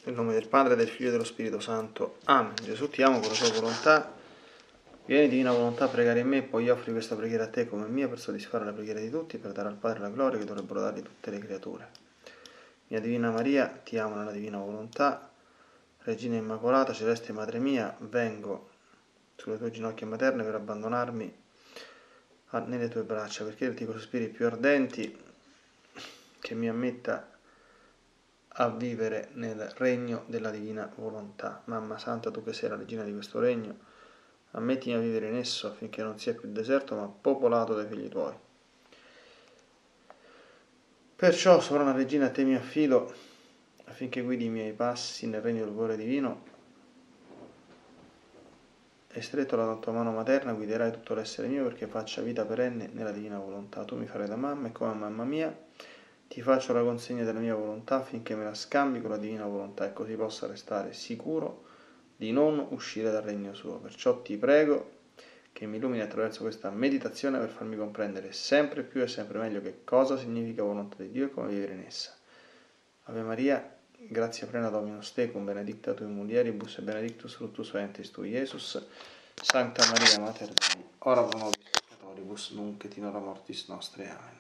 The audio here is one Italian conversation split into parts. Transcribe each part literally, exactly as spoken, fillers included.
Nel nome del Padre, del Figlio e dello Spirito Santo. Amen. Gesù, ti amo con la tua volontà. Vieni, divina volontà, a pregare in me, e poi offri questa preghiera a te come mia per soddisfare la preghiera di tutti, per dare al Padre la gloria che dovrebbero dargli tutte le creature. Mia Divina Maria, ti amo nella divina volontà. Regina Immacolata, celeste Madre mia, vengo sulle tue ginocchia materne per abbandonarmi a, nelle tue braccia, per chiederti con sospiri più ardenti che mi ammetta a vivere nel regno della divina volontà. Mamma Santa, tu che sei la regina di questo regno, ammettimi a vivere in esso affinché non sia più deserto ma popolato dai figli tuoi. Perciò, sovrana regina, a te mi affido affinché guidi i miei passi nel regno del cuore divino e stretto alla tua mano materna guiderai tutto l'essere mio perché faccia vita perenne nella divina volontà. Tu mi farai da mamma e come mamma mia ti faccio la consegna della mia volontà affinché me la scambi con la divina volontà e così possa restare sicuro di non uscire dal regno suo. Perciò ti prego che mi illumini attraverso questa meditazione per farmi comprendere sempre più e sempre meglio che cosa significa volontà di Dio e come vivere in essa. Ave Maria, grazia plena Dominus tecum, benedicta tui mulieribus e benedictus fructus ventris tui, Iesus. Sancta Maria Mater Dei, ora pro nobis peccatoribus, nunc et in hora mortis nostre. Amen.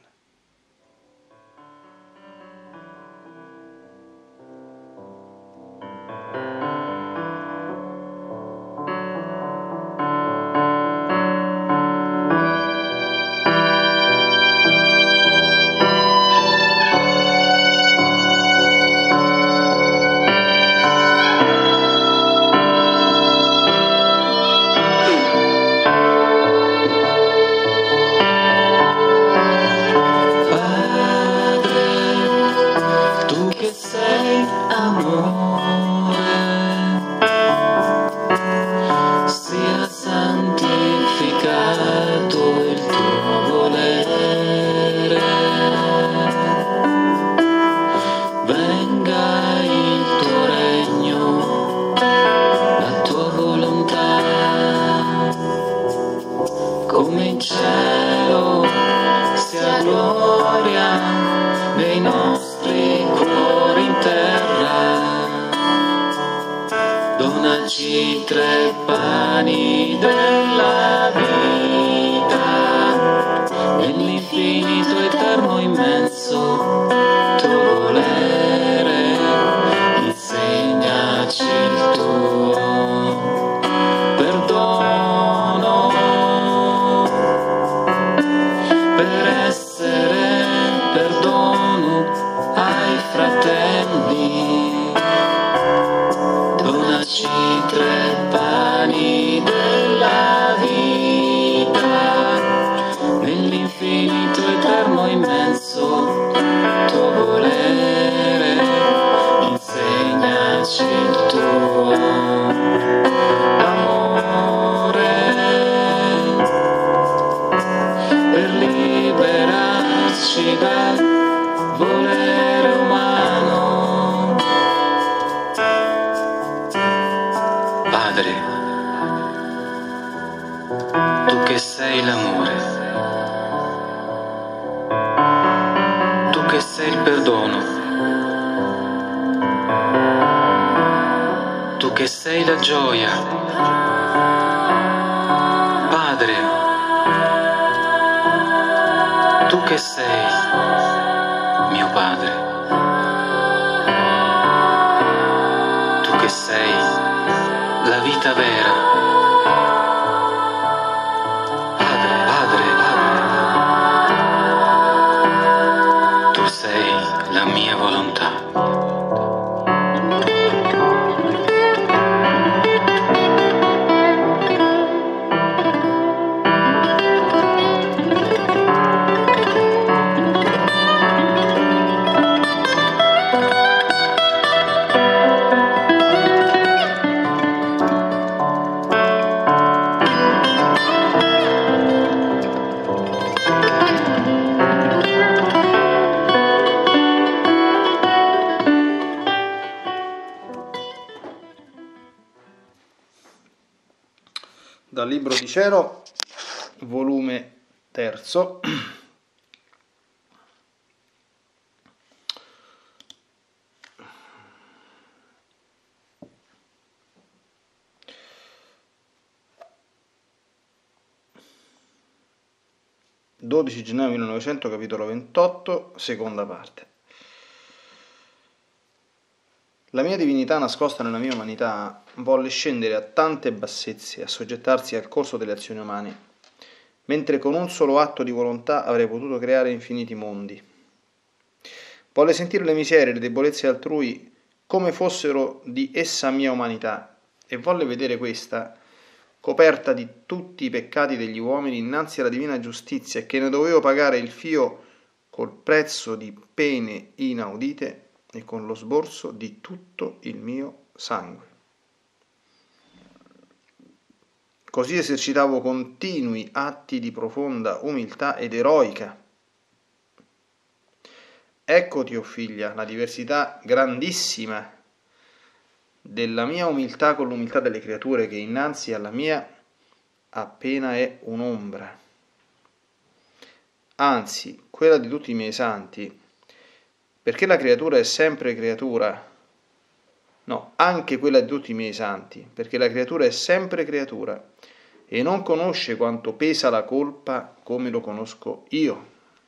Donaci tre pani della vita, nell'infinito eterno immenso tuo volere, insegnaci il tuo perdono, per essere perdono ai fratelli. Donaci tre pani della vita, nell'infinito eterno immenso tuo volere, insegnaci il tuo amore, per liberarci dal volere umano. Padre, tu che sei l'amore, tu che sei il perdono, tu che sei la gioia, Padre, tu che sei mio Padre, tu che sei la vita vera, Padre, Padre, Padre, tu sei la mia volontà. Dal Libro di Cielo, volume terzo, dodici gennaio millenovecento, capitolo ventotto, seconda parte. La mia divinità nascosta nella mia umanità volle scendere a tante bassezze e assoggettarsi al corso delle azioni umane, mentre con un solo atto di volontà avrei potuto creare infiniti mondi. Volle sentire le miserie e le debolezze altrui come fossero di essa mia umanità, e volle vedere questa coperta di tutti i peccati degli uomini innanzi alla divina giustizia, e che ne dovevo pagare il fio col prezzo di pene inaudite e con lo sborso di tutto il mio sangue. Così esercitavo continui atti di profonda umiltà ed eroica. Eccoti, o figlia, la diversità grandissima della mia umiltà con l'umiltà delle creature, che innanzi alla mia appena è un'ombra. Anzi, quella di tutti i miei santi, perché la creatura è sempre creatura, no, anche quella di tutti i miei santi, perché la creatura è sempre creatura e non conosce quanto pesa la colpa come lo conosco io.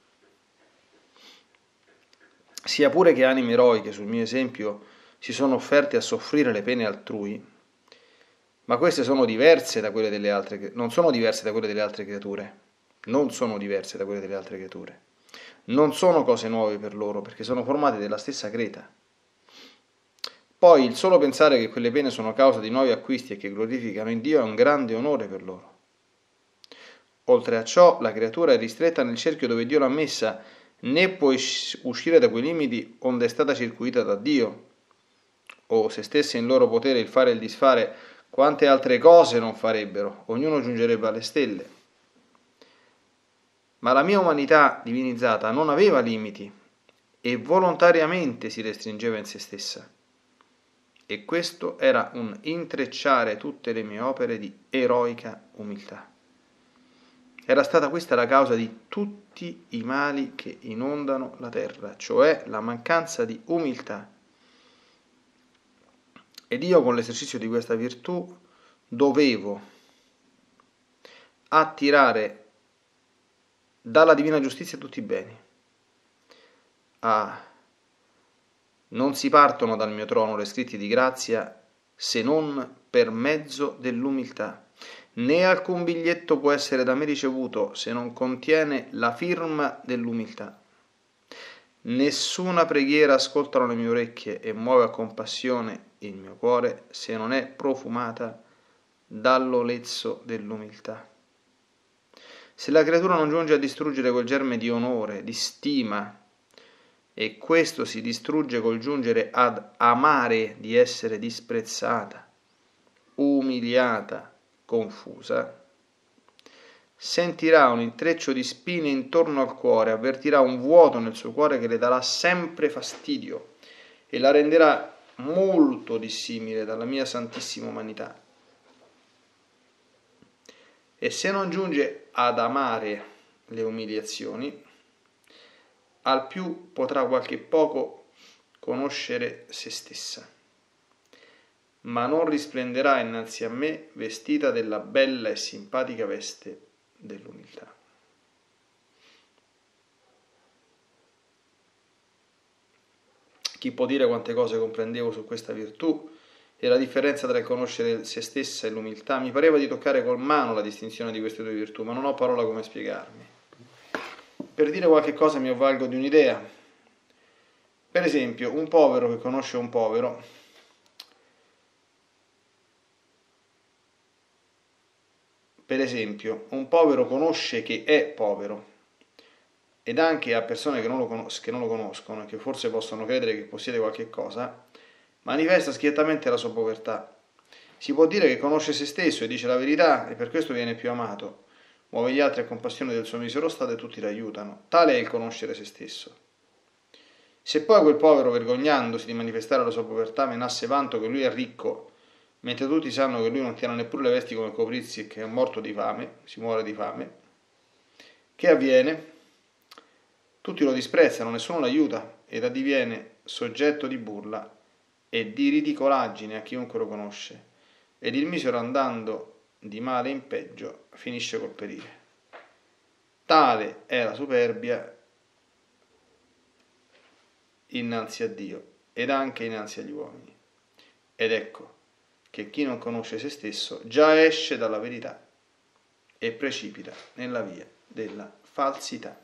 Sia pure che anime eroiche, sul mio esempio, si sono offerte a soffrire le pene altrui, ma queste sono diverse da quelle delle altre, non sono diverse da quelle delle altre creature, non sono diverse da quelle delle altre creature, non sono cose nuove per loro, perché sono formate della stessa creta. Poi il solo pensare che quelle pene sono causa di nuovi acquisti e che glorificano in Dio è un grande onore per loro. Oltre a ciò, la creatura è ristretta nel cerchio dove Dio l'ha messa, né può uscire da quei limiti onde è stata circuita da Dio. O se stesse in loro potere il fare e il disfare, quante altre cose non farebbero, ognuno giungerebbe alle stelle. Ma la mia umanità divinizzata non aveva limiti e volontariamente si restringeva in se stessa. E questo era un intrecciare tutte le mie opere di eroica umiltà. Era stata questa la causa di tutti i mali che inondano la terra, cioè la mancanza di umiltà. Ed io con l'esercizio di questa virtù dovevo attirare dalla divina giustizia tutti i beni. Ah, non si partono dal mio trono le scritti di grazia se non per mezzo dell'umiltà, né alcun biglietto può essere da me ricevuto se non contiene la firma dell'umiltà. Nessuna preghiera ascoltano le mie orecchie e muove a compassione il mio cuore se non è profumata dall'olezzo dell'umiltà. Se la creatura non giunge a distruggere quel germe di onore, di stima, e questo si distrugge col giungere ad amare di essere disprezzata, umiliata, confusa, sentirà un intreccio di spine intorno al cuore, avvertirà un vuoto nel suo cuore che le darà sempre fastidio e la renderà molto dissimile dalla mia santissima umanità. E se non giunge ad amare le umiliazioni, al più potrà qualche poco conoscere se stessa, ma non risplenderà innanzi a me vestita della bella e simpatica veste dell'umiltà. Chi può dire quante cose comprendevo su questa virtù e la differenza tra il conoscere se stessa e l'umiltà? Mi pareva di toccare col mano la distinzione di queste due virtù, ma non ho parola come spiegarmi. Per dire qualche cosa mi avvalgo di un'idea. Per esempio, un povero che conosce un povero per esempio, un povero conosce che è povero, ed anche a persone che non lo, conos- che non lo conoscono e che forse possono credere che possiede qualche cosa, manifesta schiettamente la sua povertà. Si può dire che conosce se stesso e dice la verità e per questo viene più amato. Muove gli altri a compassione del suo misero stato e tutti l'aiutano. Tale è il conoscere se stesso. Se poi quel povero, vergognandosi di manifestare la sua povertà, menasse vanto che lui è ricco, mentre tutti sanno che lui non tiene neppure le vesti come coprirsi e che è morto di fame, si muore di fame, che avviene? Tutti lo disprezzano, nessuno l'aiuta ed addiviene soggetto di burla e di ridicolaggine a chiunque lo conosce, ed il misero andando di male in peggio finisce col perire. Tale è la superbia innanzi a Dio ed anche innanzi agli uomini. Ed ecco che chi non conosce se stesso già esce dalla verità e precipita nella via della falsità.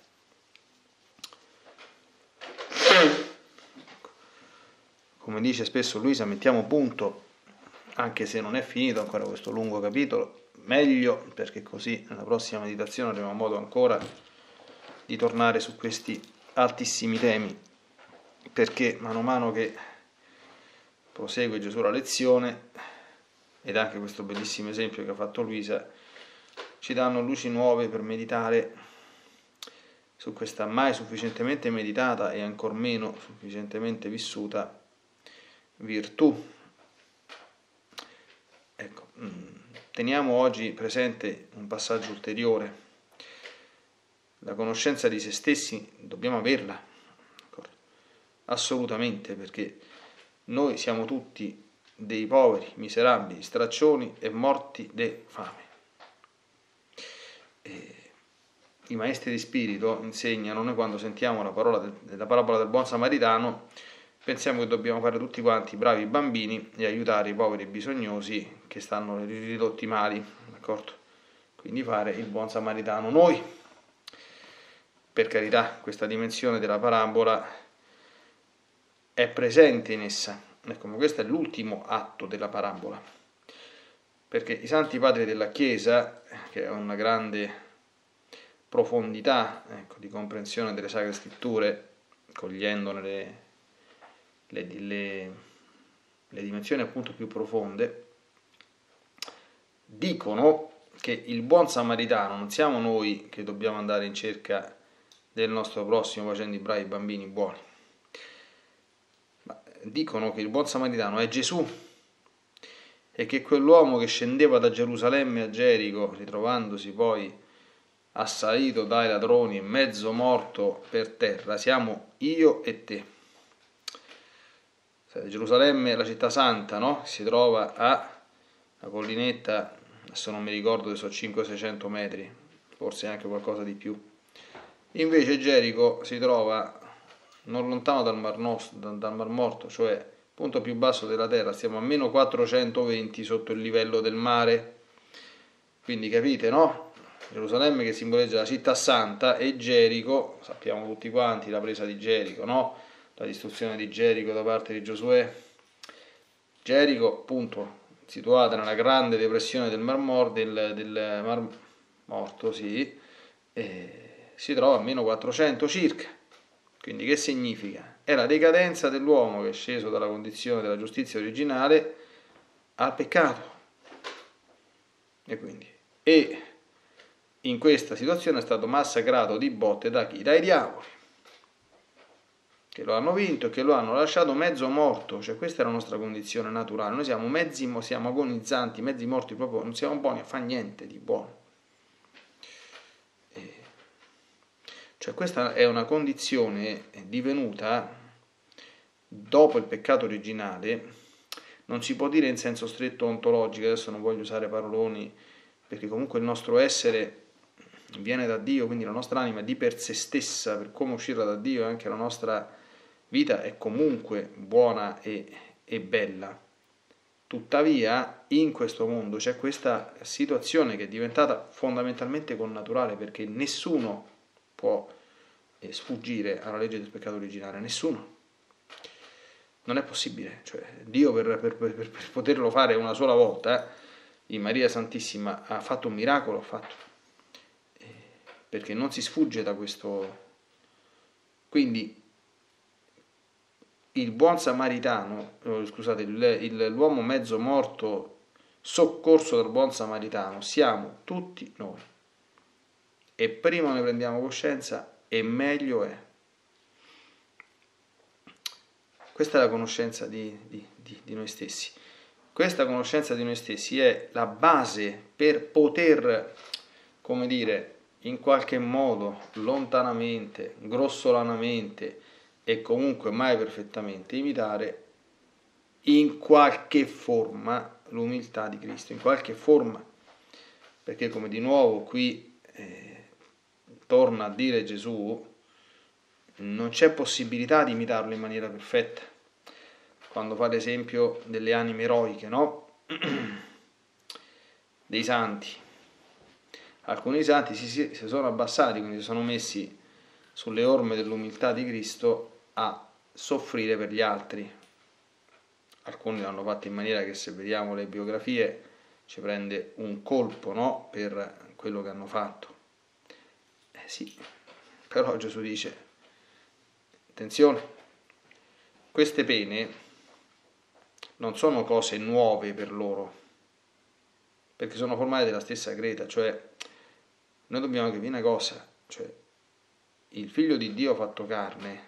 Come dice spesso Luisa, mettiamo punto, anche se non è finito ancora questo lungo capitolo, meglio, perché così nella prossima meditazione avremo modo ancora di tornare su questi altissimi temi, perché mano a mano che prosegue Gesù la lezione, ed anche questo bellissimo esempio che ha fatto Luisa, ci danno luci nuove per meditare su questa mai sufficientemente meditata e ancor meno sufficientemente vissuta virtù. Ecco, teniamo oggi presente un passaggio ulteriore. La conoscenza di se stessi dobbiamo averla, assolutamente, perché noi siamo tutti dei poveri, miserabili, straccioni e morti de fame. E i maestri di spirito insegnano, noi quando sentiamo la parola del, la parabola del buon samaritano, pensiamo che dobbiamo fare tutti quanti bravi bambini e aiutare i poveri e bisognosi che stanno ridotti mali, d'accordo? Quindi fare il buon samaritano noi. Per carità, questa dimensione della parabola è presente in essa. Ecco, ma questo è l'ultimo atto della parabola, perché i santi padri della Chiesa, che è una grande profondità, ecco, di comprensione delle Sacre Scritture, cogliendone le, le, le, le dimensioni appunto più profonde, dicono che il buon samaritano non siamo noi che dobbiamo andare in cerca del nostro prossimo facendo i bravi bambini buoni, ma dicono che il buon samaritano è Gesù, e che quell'uomo che scendeva da Gerusalemme a Gerico, ritrovandosi poi assalito dai ladroni e mezzo morto per terra, siamo io e te. Gerusalemme è la città santa, no? Si trova a una collinetta, adesso non mi ricordo se sono cinquecento seicento metri, forse anche qualcosa di più. Invece Gerico si trova non lontano dal Mar, Nostro, dal Mar Morto, cioè il punto più basso della terra, stiamo a meno quattrocentoventi sotto il livello del mare. Quindi capite, no? Gerusalemme che simboleggia la città santa, e Gerico, sappiamo tutti quanti la presa di Gerico, no? La distruzione di Gerico da parte di Giosuè. Gerico, appunto, situata nella grande depressione del Mar, Mor, del, del Mar Morto, sì, e si trova a meno quattrocento circa. Quindi che significa? È la decadenza dell'uomo che è sceso dalla condizione della giustizia originale al peccato. E quindi, e in questa situazione è stato massacrato di botte da chi? Dai diavoli, che lo hanno vinto e che lo hanno lasciato mezzo morto. Cioè questa è la nostra condizione naturale, noi siamo mezzi, siamo agonizzanti, mezzi morti, proprio non siamo buoni a fare niente di buono. E cioè questa è una condizione divenuta dopo il peccato originale, non si può dire in senso stretto ontologico, adesso non voglio usare paroloni, perché comunque il nostro essere viene da Dio, quindi la nostra anima di per sé stessa, per come uscirla da Dio, anche la nostra vita è comunque buona e, e bella. Tuttavia in questo mondo c'è questa situazione che è diventata fondamentalmente connaturale, perché nessuno può sfuggire alla legge del peccato originale, nessuno. Non è possibile, cioè Dio per, per, per, per poterlo fare una sola volta, eh, in Maria Santissima ha fatto un miracolo, ha fatto, eh, perché non si sfugge da questo. Quindi il buon samaritano, eh, scusate, il, il, l'uomo mezzo morto soccorso dal buon samaritano siamo tutti noi, e prima ne prendiamo coscienza e meglio è. Questa è la conoscenza di, di, di, di noi stessi. Questa conoscenza di noi stessi è la base per poter, come dire, in qualche modo, lontanamente, grossolanamente e comunque mai perfettamente, imitare in qualche forma l'umiltà di Cristo, in qualche forma, perché come di nuovo qui eh, torna a dire Gesù, non c'è possibilità di imitarlo in maniera perfetta. Quando fa l'esempio delle anime eroiche, no? Dei santi. Alcuni santi si, si, si sono abbassati, quindi si sono messi sulle orme dell'umiltà di Cristo a soffrire per gli altri. Alcuni l'hanno fatto in maniera che, se vediamo le biografie, ci prende un colpo, no? Per quello che hanno fatto. Eh sì, però Gesù dice, attenzione, queste pene non sono cose nuove per loro, perché sono formate della stessa creta, cioè noi dobbiamo capire una cosa, cioè il figlio di Dio fatto carne,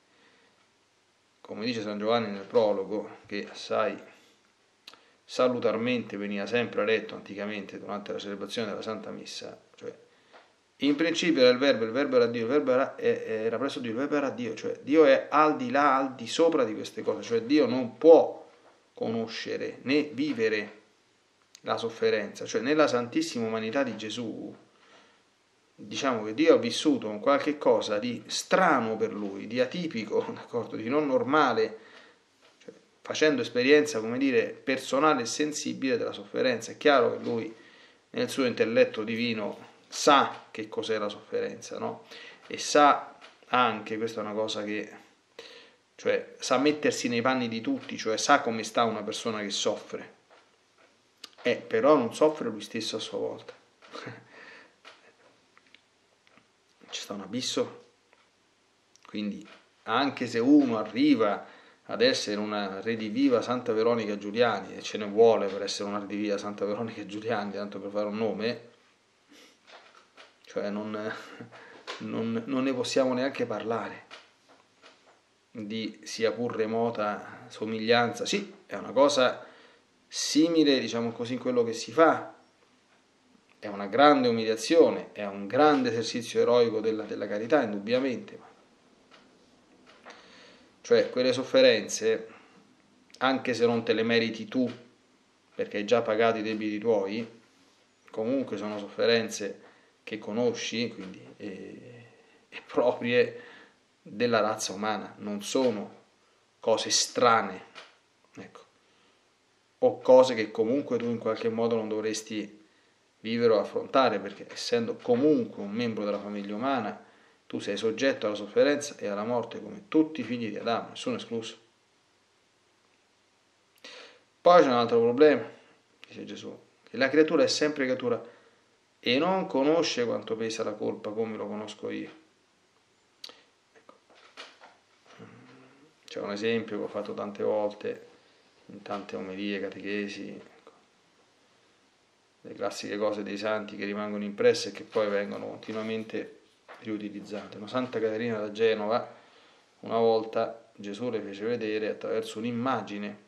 come dice San Giovanni nel prologo, che assai salutarmente veniva sempre letto anticamente durante la celebrazione della Santa Messa, cioè in principio era il verbo, il verbo era Dio, il verbo era, era presso Dio, il verbo era Dio, cioè Dio è al di là, al di sopra di queste cose, cioè Dio non può conoscere né vivere la sofferenza, cioè nella santissima umanità di Gesù, diciamo che Dio ha vissuto un qualche cosa di strano per lui, di atipico, d'accordo, di non normale, cioè, facendo esperienza, come dire, personale e sensibile della sofferenza. È chiaro che lui nel suo intelletto divino sa che cos'è la sofferenza, no? E sa anche, questa è una cosa che, cioè, sa mettersi nei panni di tutti, cioè sa come sta una persona che soffre, eh, però non soffre lui stesso a sua volta. Ci sta un abisso, quindi anche se uno arriva ad essere una rediviva Santa Veronica Giuliani, e ce ne vuole per essere una rediviva Santa Veronica Giuliani, tanto per fare un nome, cioè non, non, non ne possiamo neanche parlare di sia pur remota somiglianza. Sì, è una cosa simile, diciamo così, in quello che si fa, è una grande umiliazione, è un grande esercizio eroico della, della carità, indubbiamente. Cioè, quelle sofferenze, anche se non te le meriti tu, perché hai già pagato i debiti tuoi, comunque sono sofferenze che conosci, quindi e, e proprie della razza umana, non sono cose strane, ecco, o cose che comunque tu in qualche modo non dovresti vivere o affrontare, perché essendo comunque un membro della famiglia umana, tu sei soggetto alla sofferenza e alla morte come tutti i figli di Adamo, nessuno escluso. Poi c'è un altro problema, dice Gesù, che la creatura è sempre creatura e non conosce quanto pesa la colpa come lo conosco io. Ecco. C'è un esempio che ho fatto tante volte in tante omelie, catechesi, ecco. Le classiche cose dei santi che rimangono impresse e che poi vengono continuamente riutilizzate. Ma Santa Caterina da Genova, una volta Gesù le fece vedere attraverso un'immagine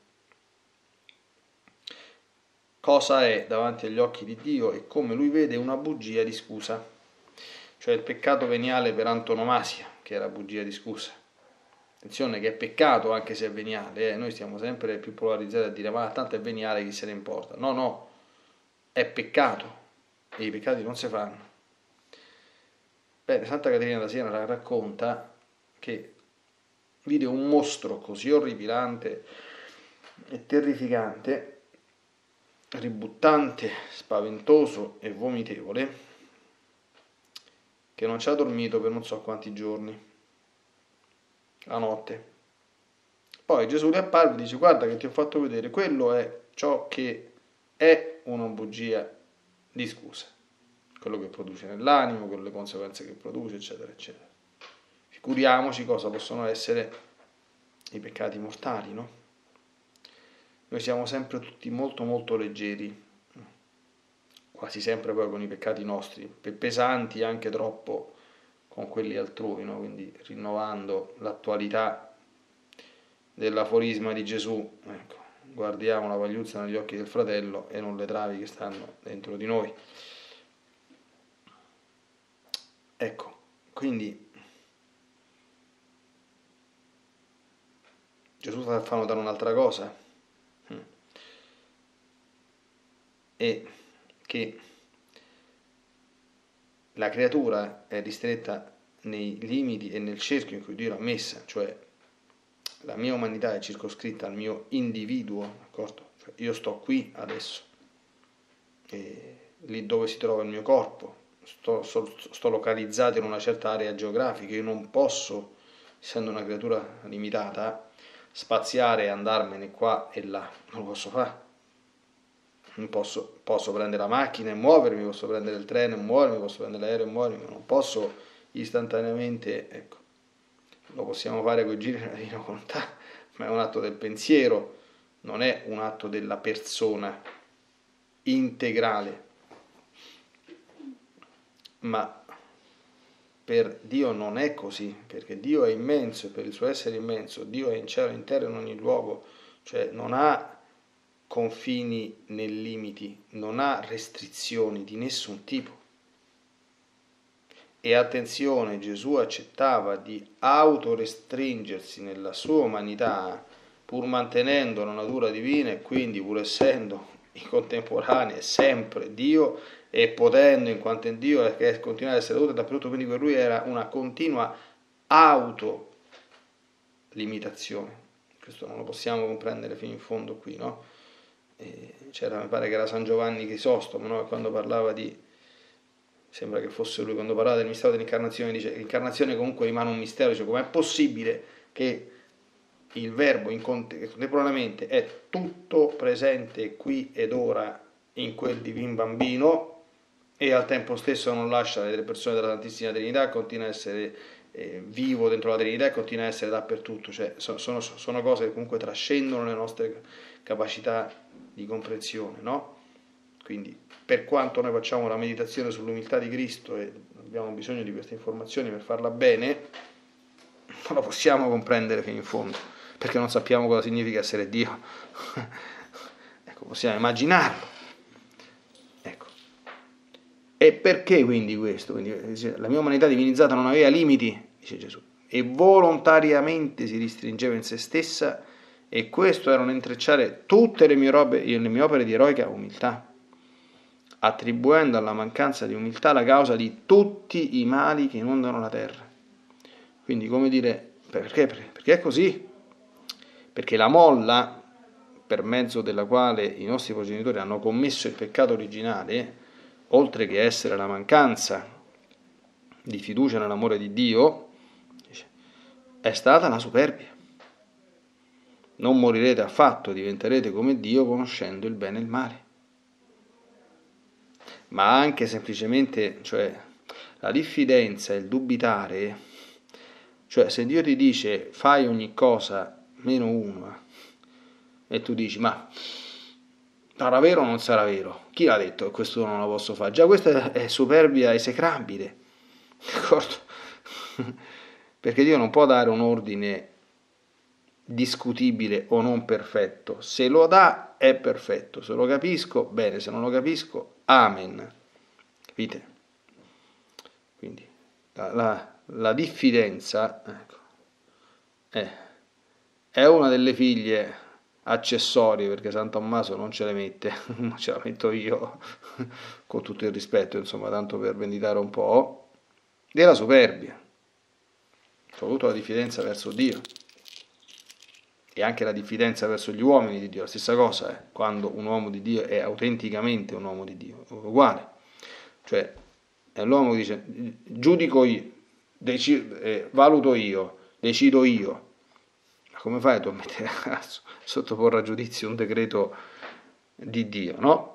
cosa è davanti agli occhi di Dio e come lui vede una bugia di scusa, cioè il peccato veniale per antonomasia, che è la bugia di scusa. Attenzione che è peccato anche se è veniale, eh? Noi stiamo sempre più polarizzati a dire ma tanto è veniale, chi se ne importa. No, no, è peccato e i peccati non si fanno. Bene, Santa Caterina da Siena racconta che vide un mostro così orripilante e terrificante, ributtante, spaventoso e vomitevole, che non ci ha dormito per non so quanti giorni, la notte. Poi Gesù le apparve e dice: guarda che ti ho fatto vedere, quello è ciò che è una bugia di scusa, quello che produce nell'animo, con le conseguenze che produce, eccetera, eccetera. Figuriamoci cosa possono essere i peccati mortali, no? Noi siamo sempre tutti molto molto leggeri, quasi sempre poi con i peccati nostri, pesanti anche troppo con quelli altrui, no? Quindi rinnovando l'attualità dell'aforisma di Gesù, ecco, guardiamo la pagliuzza negli occhi del fratello e non le travi che stanno dentro di noi. Ecco, quindi Gesù fa notare un'altra cosa, e che la creatura è ristretta nei limiti e nel cerchio in cui Dio l'ha messa, cioè la mia umanità è circoscritta al mio individuo, d'accordo? Cioè, io sto qui adesso, e lì dove si trova il mio corpo, sto, sto, sto localizzato in una certa area geografica, io non posso, essendo una creatura limitata, spaziare e andarmene qua e là, non lo posso fare. Non posso, posso prendere la macchina e muovermi, posso prendere il treno e muovermi, posso prendere l'aereo e muovermi, ma non posso istantaneamente, ecco, lo possiamo fare con i giri della divina volontà, ma è un atto del pensiero, non è un atto della persona integrale. Ma per Dio non è così, perché Dio è immenso e per il suo essere immenso, Dio è in cielo e in terra in ogni luogo, cioè non ha confini né limiti, non ha restrizioni di nessun tipo. E attenzione, Gesù accettava di autorestringersi nella sua umanità pur mantenendo la natura divina e quindi pur essendo in contemporanea sempre Dio e potendo in quanto in Dio e continuare ad essere tutto e dappertutto, quindi per lui era una continua autolimitazione. Questo non lo possiamo comprendere fino in fondo qui, no? E c'era, mi pare che era San Giovanni Crisostomo, no? Quando parlava di, sembra che fosse lui, quando parlava del mistero dell'incarnazione, dice che l'incarnazione comunque rimane un mistero, dice com'è possibile che il verbo contemporaneamente è tutto presente qui ed ora in quel divin bambino e al tempo stesso non lascia le persone della Santissima Trinità, continua a essere eh, vivo dentro la Trinità e continua a essere dappertutto, cioè sono, sono, sono cose che comunque trascendono le nostre capacità di comprensione, no? Quindi per quanto noi facciamo la meditazione sull'umiltà di Cristo e abbiamo bisogno di queste informazioni per farla bene, non la possiamo comprendere fino in fondo, perché non sappiamo cosa significa essere Dio. Ecco, possiamo immaginarlo. Ecco. E perché quindi questo? Quindi, la mia umanità divinizzata non aveva limiti, dice Gesù, e volontariamente si ristringeva in se stessa, e questo era un intrecciare tutte le mie, robe, le mie opere di eroica umiltà, attribuendo alla mancanza di umiltà la causa di tutti i mali che inondano la terra. Quindi, come dire, perché? Perché è così. Perché la molla, per mezzo della quale i nostri progenitori hanno commesso il peccato originale, oltre che essere la mancanza di fiducia nell'amore di Dio, è stata la superbia. Non morirete affatto, diventerete come Dio conoscendo il bene e il male. Ma anche semplicemente, cioè, la diffidenza, il dubitare, cioè se Dio ti dice fai ogni cosa meno uno, e tu dici ma sarà vero o non sarà vero? Chi l'ha detto che questo non lo posso fare? Già questa è superbia esecrabile, d'accordo? Perché Dio non può dare un ordine discutibile o non perfetto. Se lo dà è perfetto, se lo capisco bene, se non lo capisco amen. Capite? Quindi la, la, la diffidenza, ecco, è, è una delle figlie accessorie, perché San Tommaso non ce le mette, non ce la metto io, con tutto il rispetto, insomma, tanto per venditare un po', della superbia, soprattutto la diffidenza verso Dio e anche la diffidenza verso gli uomini di Dio. La stessa cosa è quando un uomo di Dio è autenticamente un uomo di Dio, uguale, cioè è l'uomo che dice giudico io, decido, eh, valuto io, decido io. Ma come fai tu a mettere a sottoporre a giudizio un decreto di Dio, no?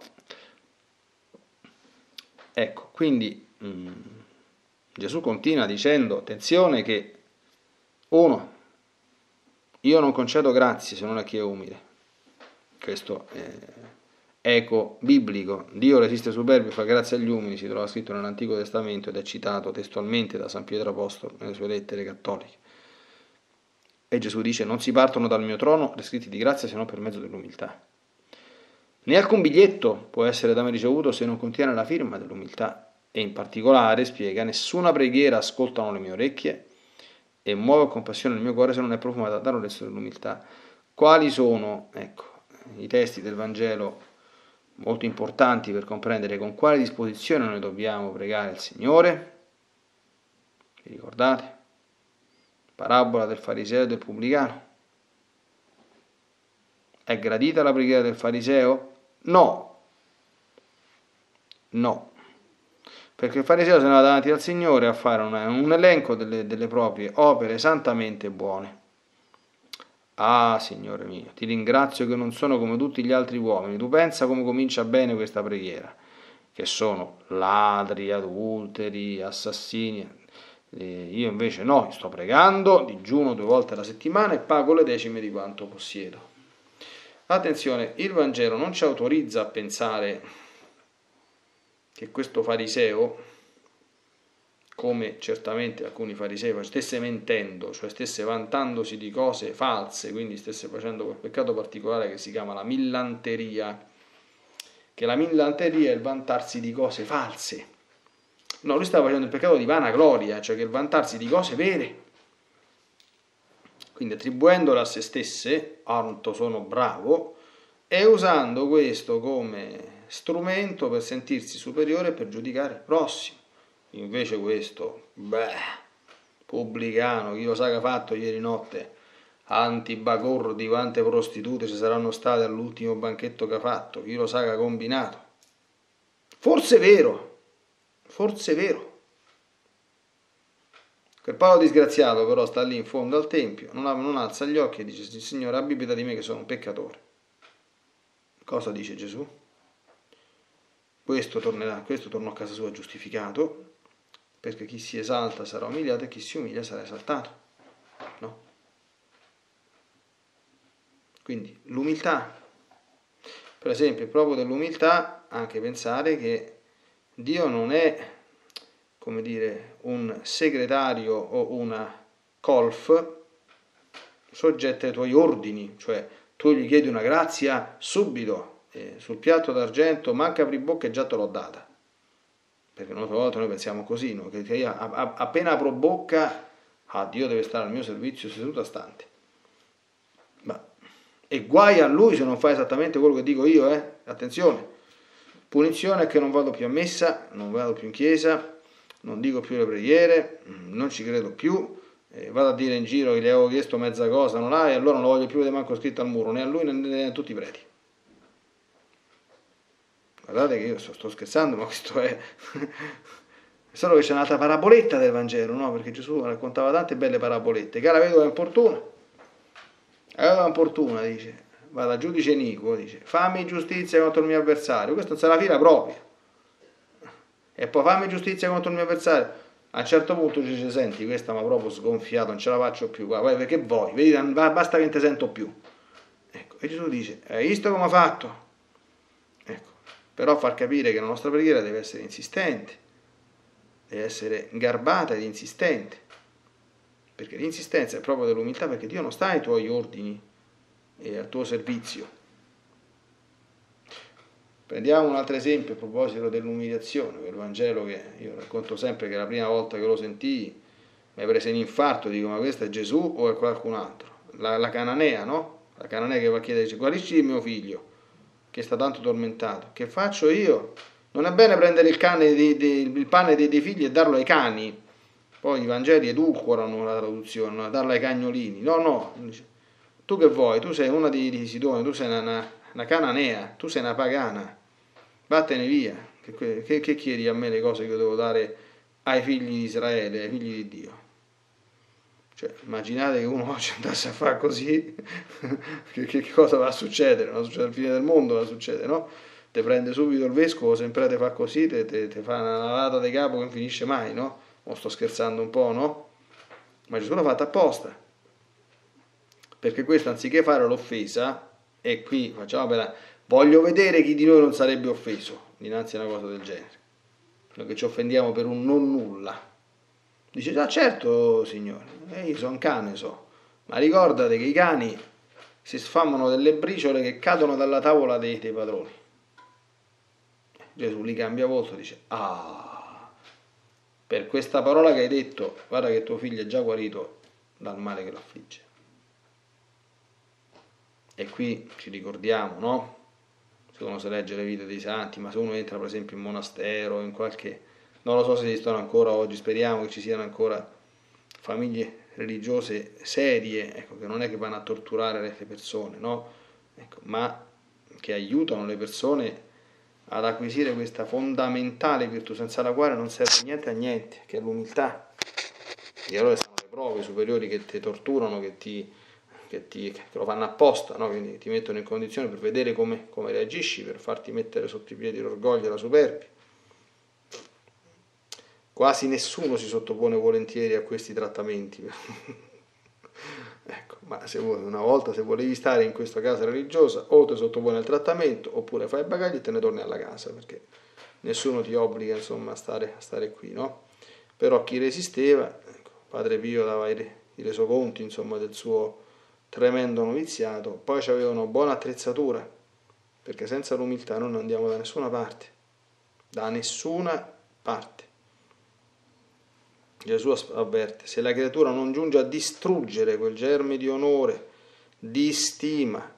Ecco, quindi mh, Gesù continua dicendo, attenzione che uno, io non concedo grazie se non a chi è umile. Questo è eco biblico. Dio resiste ai superbi e fa grazie agli umili, si trova scritto nell'Antico Testamento ed è citato testualmente da San Pietro Apostolo nelle sue lettere cattoliche. E Gesù dice, non si partono dal mio trono le scritti di grazia se non per mezzo dell'umiltà. Né alcun biglietto può essere da me ricevuto se non contiene la firma dell'umiltà. E in particolare, spiega, nessuna preghiera ascoltano le mie orecchie e muove compassione nel mio cuore se non è profumata dall'olezzo dell'umiltà. Quali sono, ecco, i testi del Vangelo molto importanti per comprendere con quale disposizione noi dobbiamo pregare il Signore. Vi ricordate? Parabola del fariseo e del pubblicano. È gradita la preghiera del fariseo? No. No. Perché il fariseo se ne va davanti al Signore a fare un, un elenco delle, delle proprie opere santamente buone. Ah, Signore mio, ti ringrazio che non sono come tutti gli altri uomini. Tu pensa come comincia bene questa preghiera, che sono ladri, adulteri, assassini. E io invece no, sto pregando, digiuno due volte alla settimana e pago le decime di quanto possiedo. Attenzione, il Vangelo non ci autorizza a pensare che questo fariseo, come certamente alcuni farisei, stesse mentendo, cioè stesse vantandosi di cose false, quindi stesse facendo quel peccato particolare che si chiama la millanteria, che la millanteria è il vantarsi di cose false. No, lui stava facendo il peccato di vanagloria, cioè che il vantarsi di cose vere. Quindi attribuendole a se stesse, quanto sono bravo, e usando questo come strumento per sentirsi superiore e per giudicare il prossimo. Invece questo, beh, pubblicano, chi lo sa che ha fatto ieri notte, antibagordi, quante prostitute ci saranno state all'ultimo banchetto che ha fatto, chi lo sa che ha combinato. Forse è vero, forse è vero. Quel Paolo disgraziato però sta lì in fondo al tempio, non, non alza gli occhi e dice: Signore, abbi pietà di me che sono un peccatore. Cosa dice Gesù? Questo tornerà, questo tornò a casa sua giustificato, perché chi si esalta sarà umiliato e chi si umilia sarà esaltato. No? Quindi l'umiltà, per esempio, è proprio dell'umiltà anche pensare che Dio non è, come dire, un segretario o una colf soggetta ai tuoi ordini, cioè tu gli chiedi una grazia subito, eh, sul piatto d'argento, manca apri bocca e già te l'ho data. Perché una volta noi pensiamo così, no? Che io appena apro bocca, ah, Dio deve stare al mio servizio seduto a stante. Ma, e guai a lui se non fa esattamente quello che dico io, eh? Attenzione, punizione è che non vado più a messa, non vado più in chiesa, non dico più le preghiere, non ci credo più, eh, vado a dire in giro che gli avevo chiesto mezza cosa, non ha, e allora non lo voglio più vedere manco scritto al muro, né a lui né a tutti i preti. Guardate che io sto scherzando, ma questo è solo che c'è un'altra paraboletta del Vangelo, no? Perché Gesù raccontava tante belle parabolette. Cara vedova importuna, la vedova importuna dice, va dal giudice iniquo, dice, fammi giustizia contro il mio avversario. Questo non se la fila proprio. E poi fammi giustizia contro il mio avversario. A un certo punto dice, senti, questa mi ha proprio sgonfiato, non ce la faccio più, guarda, perché vuoi? Vedi, basta che non ti sento più. Ecco, e Gesù dice, hai visto come ha fatto? Ecco. Però far capire che la nostra preghiera deve essere insistente, deve essere garbata ed insistente, perché l'insistenza è proprio dell'umiltà, perché Dio non sta ai tuoi ordini e al tuo servizio. Prendiamo un altro esempio a proposito dell'umiliazione, quel Vangelo che io racconto sempre che la prima volta che lo sentii mi prese in infarto, dico, ma questo è Gesù o è qualcun altro? La, la cananea, no? La cananea che va a chiedere, dice, guarisci mio figlio che sta tanto tormentato. Che faccio io? Non è bene prendere il, cane di, di, il pane dei, dei figli e darlo ai cani. Poi i Vangeli edulcorano la traduzione, no? Darlo ai cagnolini. No, no. Tu che vuoi? Tu sei una di, di Sidone, tu sei una, una, una cananea, tu sei una pagana. Vattene via. Che, che, che chiedi a me le cose che io devo dare ai figli di Israele, ai figli di Dio? Cioè, immaginate che uno oggi andasse a fare così, che, che cosa va a succedere? Non succede al fine del mondo, va a succedere, no? Te prende subito il vescovo, sempre te fa così, te, te, te fa una lavata di capo che non finisce mai, no? O sto scherzando un po', no? Ma Gesù l'ha fatta apposta. Perché questo, anziché fare l'offesa, e qui facciamo per... Voglio vedere chi di noi non sarebbe offeso dinanzi a una cosa del genere. Noi che ci offendiamo per un non nulla. Dice, ah certo signore, eh, io sono un cane, so, ma ricordate che i cani si sfamano delle briciole che cadono dalla tavola dei, dei padroni. Gesù li cambia volto e dice, ah, per questa parola che hai detto, guarda che tuo figlio è già guarito dal male che lo affligge. E qui ci ricordiamo, no? se uno si legge le vite dei santi, ma se uno entra per esempio in monastero, in qualche, non lo so se esistono ancora oggi, speriamo che ci siano ancora famiglie religiose serie, ecco, che non è che vanno a torturare le persone, no? Ecco, ma che aiutano le persone ad acquisire questa fondamentale virtù senza la quale non serve niente a niente, che è l'umiltà. E allora sono le prove superiori che ti torturano, che ti, che ti che lo fanno apposta, no? Quindi ti mettono in condizione per vedere come, come reagisci, per farti mettere sotto i piedi l'orgoglio e la superbia. Quasi nessuno si sottopone volentieri a questi trattamenti. Ecco, ma se vuoi, una volta se volevi stare in questa casa religiosa, o ti sottoponi al trattamento, oppure fai i bagagli e te ne torni alla casa, perché nessuno ti obbliga, insomma, a stare, a stare qui, no? Però chi resisteva, ecco, Padre Pio dava i, i resoconti, insomma, del suo tremendo noviziato, poi avevano buona attrezzatura, perché senza l'umiltà noi non andiamo da nessuna parte, da nessuna parte. Gesù avverte, se la creatura non giunge a distruggere quel germe di onore, di stima,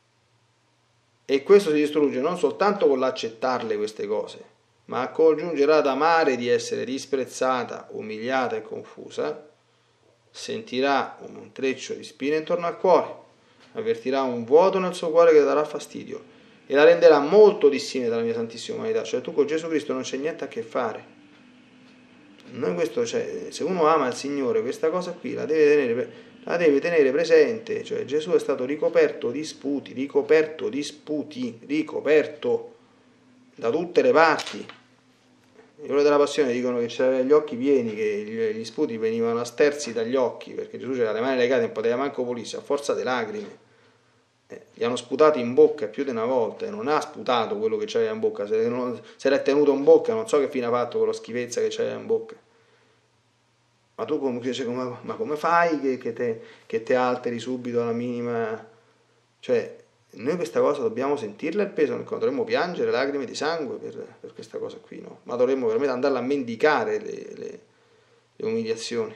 e questo si distrugge non soltanto con l'accettarle queste cose, ma col giungere ad amare di essere disprezzata, umiliata e confusa, sentirà un treccio di spina intorno al cuore, avvertirà un vuoto nel suo cuore che darà fastidio e la renderà molto dissimile dalla mia santissima umanità. Cioè tu con Gesù Cristo non c'è niente a che fare. Noi questo, cioè, se uno ama il Signore, questa cosa qui la deve tenere, la deve tenere presente. Cioè Gesù è stato ricoperto di sputi, ricoperto di sputi, ricoperto da tutte le parti. I quelli della passione dicono che c'aveva gli occhi pieni, che gli sputi venivano a sterzi dagli occhi, perché Gesù aveva le mani legate, non poteva manco pulirsi, a forza di lacrime. Eh, gli hanno sputato in bocca più di una volta e non ha sputato quello che c'aveva in bocca, se, non, se l'è tenuto in bocca, non so che fine ha fatto con la schifezza che c'aveva in bocca. Ma tu come, cioè, come, ma come fai che, che, te, che te alteri subito alla minima? Cioè, noi questa cosa dobbiamo sentirla il peso, dovremmo piangere lacrime di sangue per, per questa cosa qui, no? Ma dovremmo veramente andarla a mendicare le, le, le umiliazioni.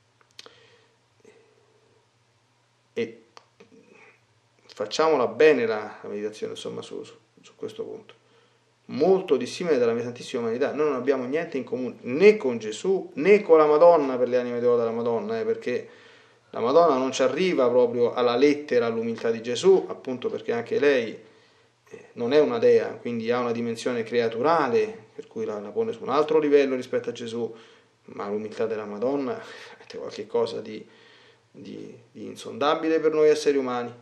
E facciamola bene la, la meditazione, insomma, su, su, su questo punto. Molto dissimile dalla mia santissima umanità. Noi non abbiamo niente in comune né con Gesù né con la Madonna, per le anime d'oro della Madonna, eh, perché la Madonna non ci arriva proprio alla lettera all'umiltà di Gesù, appunto perché anche lei non è una dea, quindi ha una dimensione creaturale, per cui la, la pone su un altro livello rispetto a Gesù, ma l'umiltà della Madonna è qualcosa di, di, di insondabile per noi esseri umani.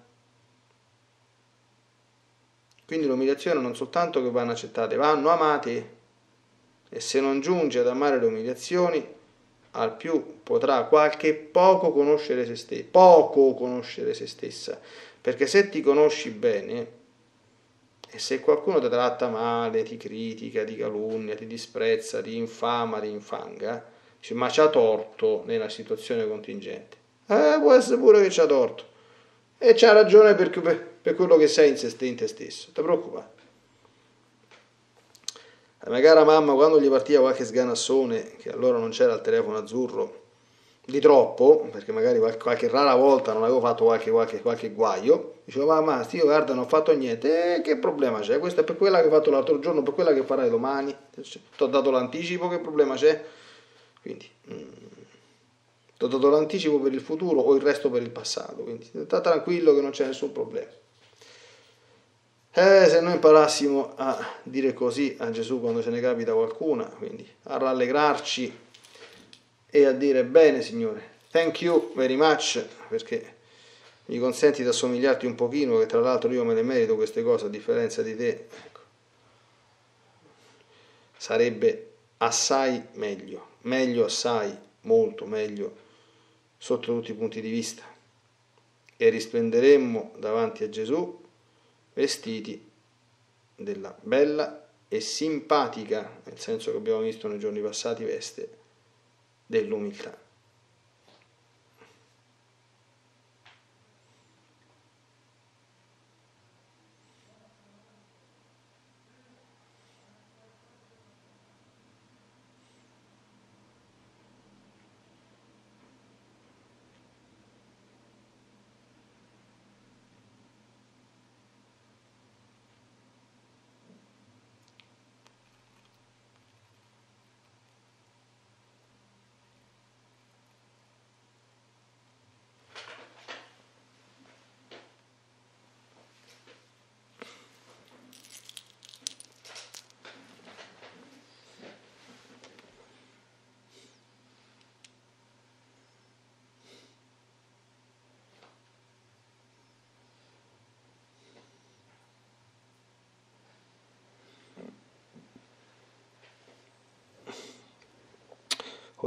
Quindi l'umiliazione non soltanto che vanno accettate, vanno amate, e se non giunge ad amare le umiliazioni, al più potrà qualche poco conoscere se stessa, poco conoscere se stessa, perché se ti conosci bene, e se qualcuno ti tratta male, ti critica, ti calunnia, ti disprezza, ti infama, ti infanga, dici, ma c'ha torto nella situazione contingente. Eh, può essere pure che c'ha torto. E c'ha ragione per, per, per quello che sei in, se, in te stesso. Non ti preoccupare. La mia cara mamma, quando gli partiva qualche sganassone, che allora non c'era il telefono azzurro, di troppo, perché magari qualche, qualche rara volta non avevo fatto qualche, qualche, qualche guaio, diceva, mamma, io guarda, non ho fatto niente, e che problema c'è? Questa è per quella che hai fatto l'altro giorno, per quella che farai domani, ti ho dato l'anticipo, che problema c'è? Quindi, mm, ti ho dato l'anticipo per il futuro o il resto per il passato, quindi sta tranquillo che non c'è nessun problema. Eh, se noi imparassimo a dire così a Gesù quando ce ne capita qualcuna, quindi a rallegrarci e a dire bene Signore, thank you very much, perché mi consenti di assomigliarti un pochino, che tra l'altro io me le merito queste cose a differenza di te, ecco. Sarebbe assai meglio, meglio assai, molto meglio sotto tutti i punti di vista, e risplenderemmo davanti a Gesù vestiti della bella e simpatica, nel senso che abbiamo visto nei giorni passati, veste dell'umiltà.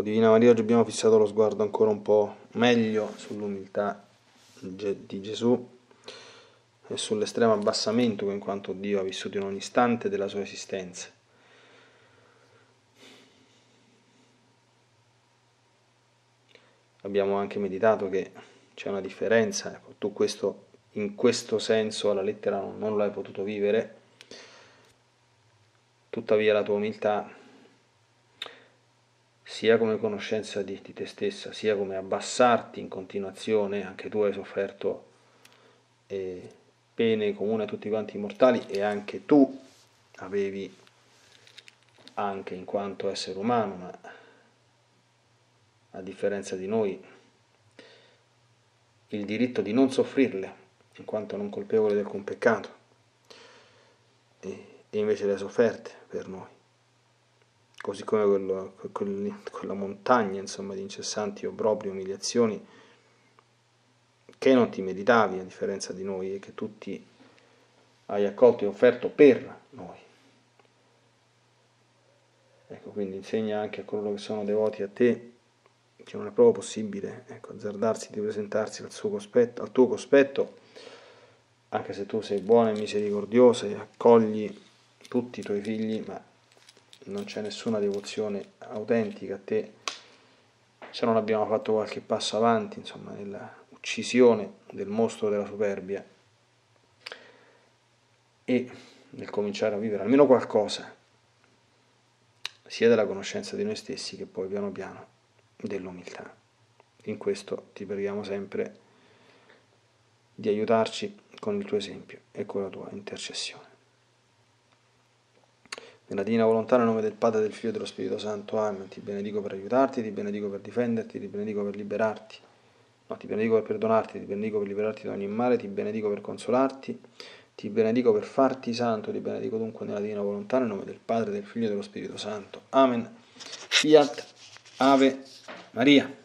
Divina Maria, oggi abbiamo fissato lo sguardo ancora un po' meglio sull'umiltà di Gesù e sull'estremo abbassamento in quanto Dio ha vissuto in ogni istante della sua esistenza. Abbiamo anche meditato che c'è una differenza, ecco, tu questo, in questo senso alla lettera non, non l'hai potuto vivere, tuttavia la tua umiltà, sia come conoscenza di, di te stessa, sia come abbassarti in continuazione, anche tu hai sofferto eh, pene comune a tutti quanti i mortali e anche tu avevi, anche in quanto essere umano, ma a differenza di noi, il diritto di non soffrirle, in quanto non colpevole del alcun peccato, e, e invece le hai sofferte per noi. Così come quello, quel, quella montagna, insomma, di incessanti obbrobri, umiliazioni, che non ti meritavi, a differenza di noi, e che tutti hai accolto e offerto per noi. Ecco, quindi insegna anche a coloro che sono devoti a te che non è proprio possibile, ecco, azzardarsi di presentarsi al, suo cospetto, al tuo cospetto, anche se tu sei buona e misericordiosa e accogli tutti i tuoi figli, ma non c'è nessuna devozione autentica a te, se non abbiamo fatto qualche passo avanti, insomma, nella uccisione del mostro della superbia e nel cominciare a vivere almeno qualcosa, sia della conoscenza di noi stessi che poi piano piano dell'umiltà. In questo ti preghiamo sempre di aiutarci con il tuo esempio e con la tua intercessione. Nella divina volontà, nel nome del Padre, del Figlio e dello Spirito Santo. Amen. Ti benedico per aiutarti, ti benedico per difenderti, ti benedico per liberarti. No, ti benedico per perdonarti, ti benedico per liberarti da ogni male, ti benedico per consolarti, ti benedico per farti santo, ti benedico dunque nella divina volontà, nel nome del Padre, del Figlio e dello Spirito Santo. Amen. Fiat Ave Maria.